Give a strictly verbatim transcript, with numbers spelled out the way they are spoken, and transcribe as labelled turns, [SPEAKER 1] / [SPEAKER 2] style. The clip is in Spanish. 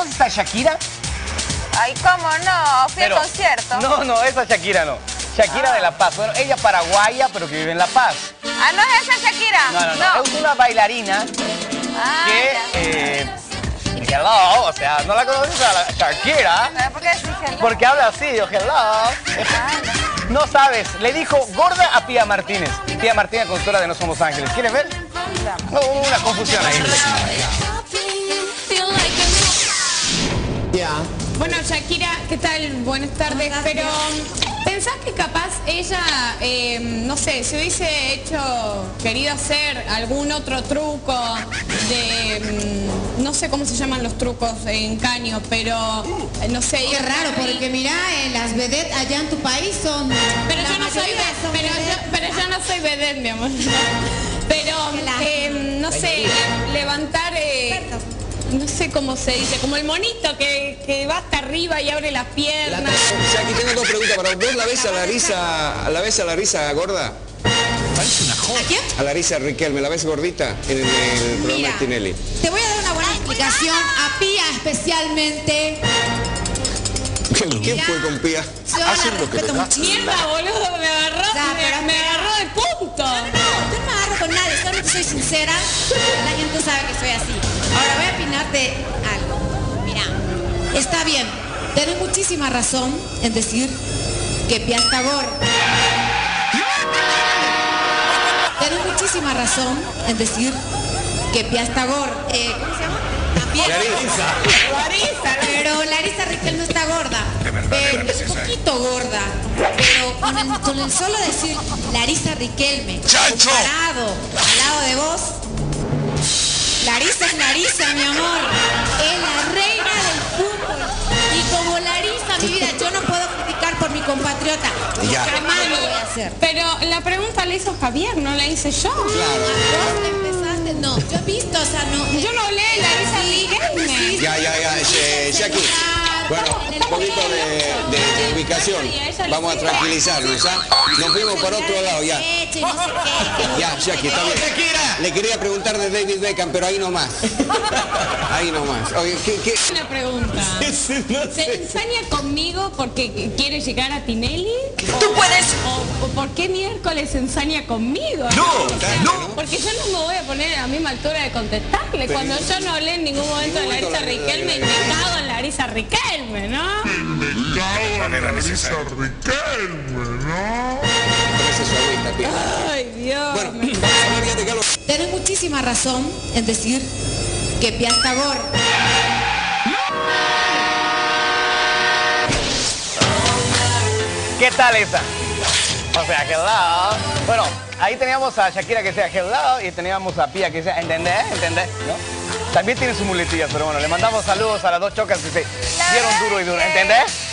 [SPEAKER 1] ¿Conoces a Shakira?
[SPEAKER 2] Ay, ¿cómo no? Fui
[SPEAKER 1] Pero,
[SPEAKER 2] al concierto.
[SPEAKER 1] No, no, esa Shakira no. Shakira ah. de La Paz. Bueno, ella paraguaya, pero que vive en La Paz.
[SPEAKER 2] Ah, ¿no es esa Shakira?
[SPEAKER 1] No, no, no. no. Es una bailarina ah, que... Eh, hello, o sea, ¿no la conoces a la Shakira?
[SPEAKER 2] ¿Por qué decís hello?
[SPEAKER 1] Porque habla así, yo, hello. Ah, no. no sabes, le dijo gorda a Pía Martínez. Pía Martínez, conductora de No Somos Ángeles. ¿Quieres ver? No, hubo una confusión ahí.
[SPEAKER 3] Yeah.
[SPEAKER 4] Bueno, Shakira, ¿qué tal? Buenas tardes. Pero, ¿pensás que capaz ella, eh, no sé, si hubiese hecho, querido hacer algún otro truco de, no sé cómo se llaman los trucos en caño, pero, no sé...
[SPEAKER 5] Qué raro, porque mirá, eh, las vedettes allá en tu país son...
[SPEAKER 4] Pero yo no soy, pero yo, pero yo no soy vedette, mi amor. Pero, eh, no sé, levantar... Eh, no sé cómo se dice, como el monito que, que va hasta arriba y abre las piernas.
[SPEAKER 3] La, aquí tengo dos preguntas para vos. ¿La ves a Larisa, la ves a Larisa gorda?
[SPEAKER 1] Parece una joda.
[SPEAKER 5] ¿A quién?
[SPEAKER 3] A Larisa Riquelme, ¿la ves gordita en el, el programa
[SPEAKER 5] Mira,
[SPEAKER 3] de Tinelli?
[SPEAKER 5] Te voy a dar una buena explicación, a Pía especialmente.
[SPEAKER 3] ¿Quién
[SPEAKER 5] Mira,
[SPEAKER 3] fue con Pía?
[SPEAKER 5] Yo la respeto muchísimo.
[SPEAKER 4] Mierda, boludo, me agarró,
[SPEAKER 5] Ya,
[SPEAKER 4] me, me agarró de punto.
[SPEAKER 5] No, no, yo no me agarro con nadie, solamente soy sincera. La gente sabe que soy así. Ahora voy a opinarte algo. Mira, está bien, tenés muchísima razón en decir que Pía está gorda. Tenés muchísima razón en decir que Pía está gorda. Eh, ¿Cómo se llama? También.
[SPEAKER 3] Larisa.
[SPEAKER 4] Larisa,
[SPEAKER 5] Pero Larisa Riquelme está gorda. Pero es un poquito gorda. Pero con el, con el solo decir Larisa Riquelme comparado al lado de vos, Larisa es Larisa, mi amor. Es la reina del fútbol. Y como Larisa, mi vida, yo no puedo criticar por mi compatriota.
[SPEAKER 3] Ya.
[SPEAKER 5] Jamás lo voy a hacer.
[SPEAKER 4] Pero la pregunta la hizo Javier, no la hice yo.
[SPEAKER 5] Vos empezaste, no. Yo he visto, o sea, no.
[SPEAKER 4] Yo no hablé de Larisa Riquelme.
[SPEAKER 3] Ya, ya, ya, eh, Jackie. Bueno, un poquito de, de, de ubicación. Vamos a tranquilizarnos, ¿ah? Nos fuimos por otro lado ya. Ya, Jackie, está bien. Le quería preguntar de David Beckham, pero ahí nomás. Ahí nomás. Oye, ¿qué, qué?
[SPEAKER 4] Una pregunta. ¿Se ensaña conmigo porque quiere llegar a Tinelli?
[SPEAKER 1] ¡Tú puedes!
[SPEAKER 4] ¿O, o por qué miércoles se ensaña conmigo?
[SPEAKER 1] No,
[SPEAKER 4] o sea,
[SPEAKER 1] no.
[SPEAKER 4] Porque yo no me voy a poner a la misma altura de contestarle.
[SPEAKER 3] Pero
[SPEAKER 4] cuando yo no hablé en ningún momento de Larisa Riquelme y me cago en Larisa Riquelme, ¿no?
[SPEAKER 6] Me cago en Larisa Riquelme, ¿no?
[SPEAKER 4] Ay, Dios.
[SPEAKER 3] Bueno, vamos a hablar ya de Carlos.
[SPEAKER 5] Tenés muchísima razón en decir que Pía está gorda.
[SPEAKER 1] ¿Qué tal esa? O sea, hello. Bueno, ahí teníamos a Shakira que sea hello y teníamos a Pía que sea ¿entendés? ¿Entendés? ¿No? También tiene su muletilla, pero bueno, le mandamos saludos a las dos chocas que se dieron duro y duro. ¿Entendés?